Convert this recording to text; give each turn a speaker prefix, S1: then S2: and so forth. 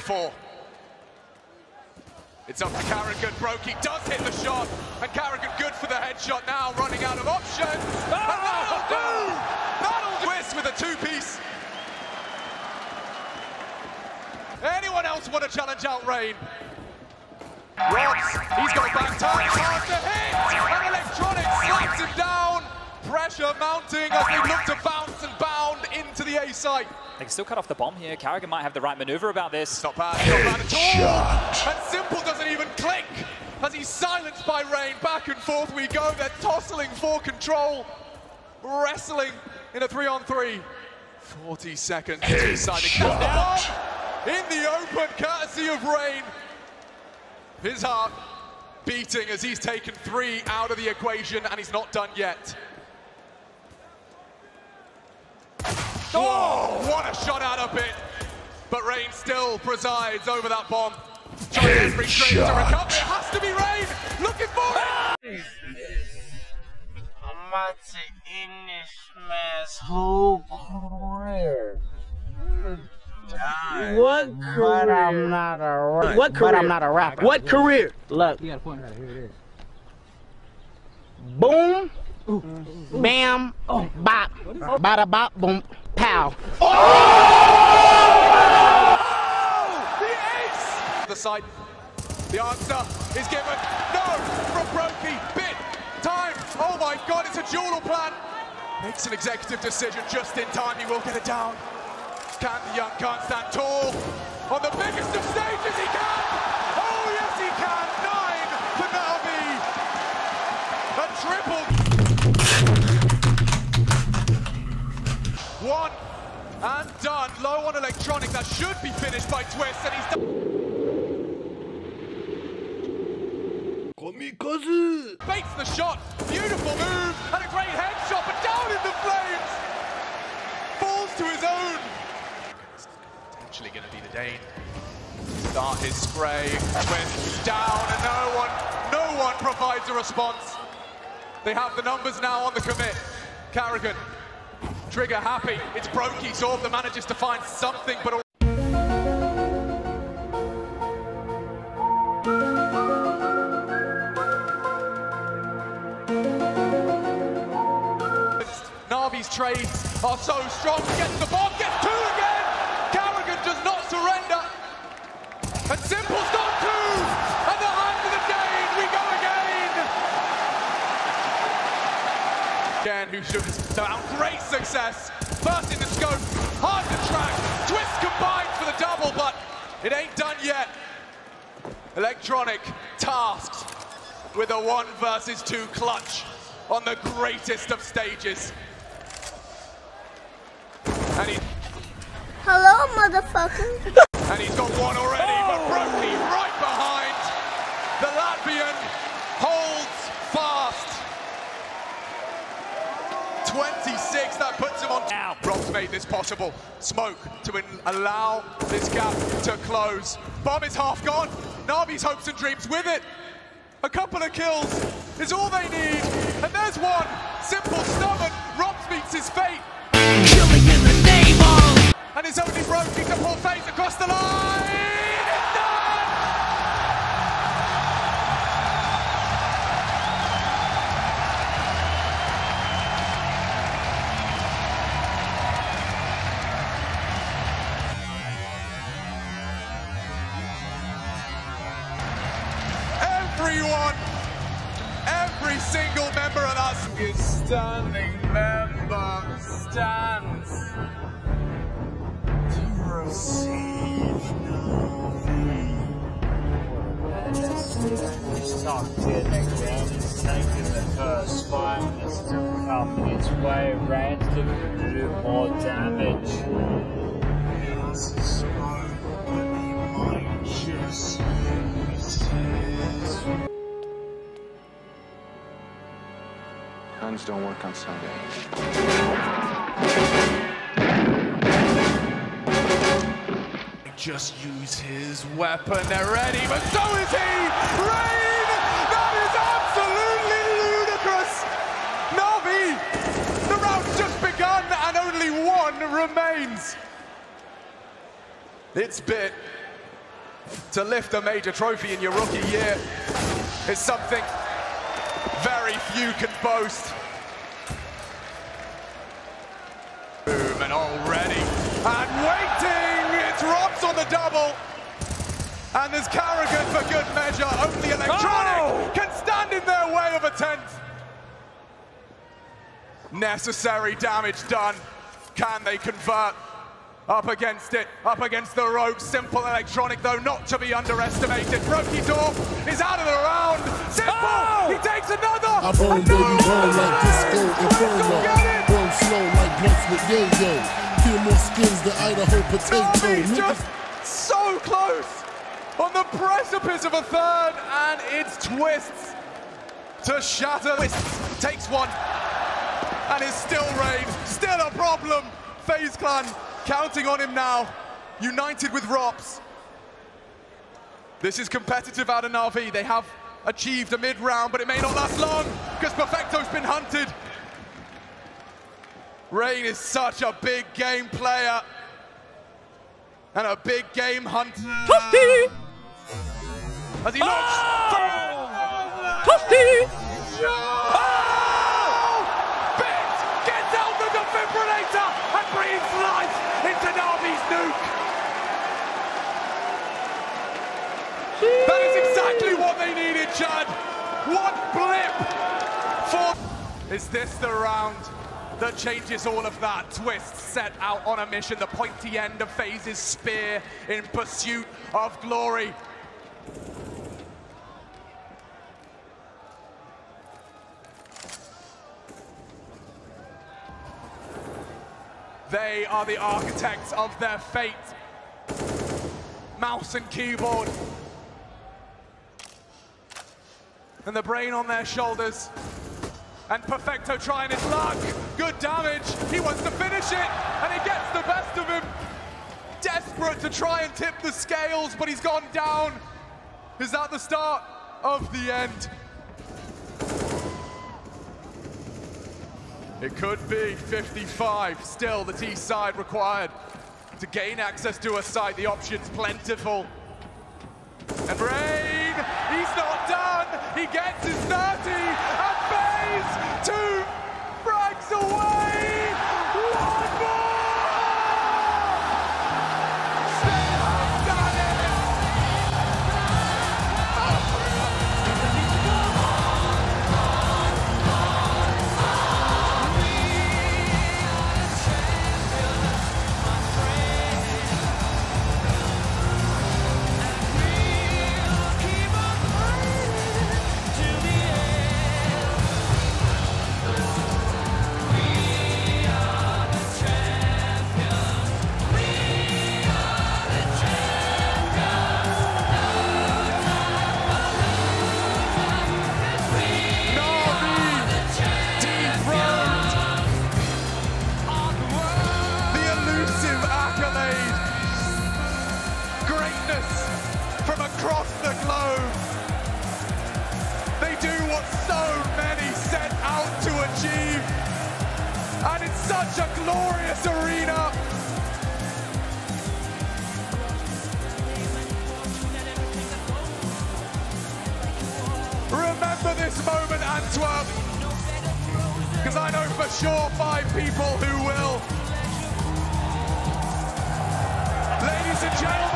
S1: for. It's up to Carrigan. Brokey does hit the shot, and Carrigan good for the headshot now, running out of options. And that'll do! That'll twist with a two-piece. Anyone else want to challenge out Rain? Robs, he's got back time, hard to hit, and Electronic slaps him down. Pressure mounting as they look to bounce and bound into the A site.
S2: They can still cut off the bomb here. Carrigan might have the right maneuver about this.
S1: It's not bad at all. And Simple doesn't even click as he's silenced by Rain. Back and forth we go. They're tossling for control, wrestling in a 3-on-3. 40 seconds to decide to count the bomb in the open, courtesy of Rain. His heart beating as he's taken 3 out of the equation, and he's not done yet. Oh, what a shot out of it. But Rain still presides over that bomb. Trying every straight to recover. It has to be Rain. Looking for it.
S3: I'm about to end this man's whole career. What career? But I'm not a rapper. What career? But I'm not a rapper. What career? Look. You got a point right here. Here it is. Boom. Bam. Bop. Bada bop. Boom. Pow.
S1: Oh! The ace! The side. The answer is given. No! From Brokey. Bit. Time. Oh my god, it's a dual plan. Makes an executive decision just in time. He will get it down. Can the young can't stand tall. On the biggest of stages, he can! Oh yes, he can! 9 for Navi. A triple. 1 and done. Low on Electronic. That should be finished by Twist, and he's done. Kamikaze! Baits the shot. Beautiful move and a great headshot, but down in the flames. Falls to his own. It's potentially going to be the Dane. Start his spray. Twist down, and no one provides a response. They have the numbers now on the commit. Carrigan. Trigger happy. It's Brokey. Zorb that manages to find something, but Navi's trades are so strong. Gets the bomb, gets 2 again. Carrigan does not surrender. And Simple's got 2. And the hand of the Dane. We go again. Again, who should found great success. First in the scope, hard to track. Twist combined for the double, but it ain't done yet. Electronic tasked with a 1 versus 2 clutch on the greatest of stages. And he...
S4: Hello, motherfucker.
S1: And he's got 1 already, but Brokey right behind. The Latvian holds fast. 26, that puts him on. Now, Rob's made this possible. Smoke to allow this gap to close. Bomb is half gone. Navi's hopes and dreams with it. A couple of kills is all they need. And there's 1. Simple, stubborn. Robs meets his fate.
S5: Killing in the name of.
S1: And it's only Brokey to pull FAZE across the line. It's done! Everyone, every single member of us
S3: Standing member stands to receive Navi. Sucked in again, taking the first 5 minutes to come its way, Rain's looking to do more damage. It's a smoke, but he might just use his.
S6: Guns don't work on Sunday.
S1: Just use his weapon, they're ready, but so is he! Rain! That is absolutely ludicrous! Navi! The round's just begun and only 1 remains. It's Bit To lift a major trophy in your rookie year is something very few can boast. Boom, and already, and waiting, it's Robs on the double. And there's Carrigan for good measure. Only Electronic can stand in their way of a 10th. Necessary damage done. Can they convert? Up against it, up against the ropes. Simple Electronic, though, not to be underestimated. Brokidorf is out of the round. Simple, he takes another.
S7: I burn, baby, burn like disco inferno. Burn slow like blunts with yo-yo. Kill more skins than Idaho potato.
S1: He's just so close. On the precipice of a third, and it's Twists to shatter. Twists takes one, and is still Rain. Still a problem. FaZe Clan counting on him now, united with Rops. This is competitive out in Na'Vi. They have achieved a mid-round, but it may not last long, because Perfecto's been hunted. Rain is such a big game player, and a big game hunter.
S2: Toasty!
S1: As he looks.
S2: Toasty!
S1: Bit gets out the defibrillator and breathes life into Na'Vi's Nuke. That is exactly what they needed, Chad. One blip. Is this the round that changes all of that? Twist set out on a mission, the pointy end of FaZe's spear in pursuit of glory. They are the architects of their fate. Mouse and keyboard. And the brain on their shoulders. And Perfecto trying his luck. Good damage. He wants to finish it, and he gets the best of him. Desperate to try and tip the scales, but he's gone down. Is that the start of the end? It could be 55. Still, the T side required to gain access to a site. The options plentiful. And Rain, he's not done. He gets his 30, and FaZe 2 frags away. One more! Still done it! From across the globe. They do what so many set out to achieve. And it's such a glorious arena. Remember this moment, Antwerp. Because I know for sure 5 people who will. Ladies and gentlemen,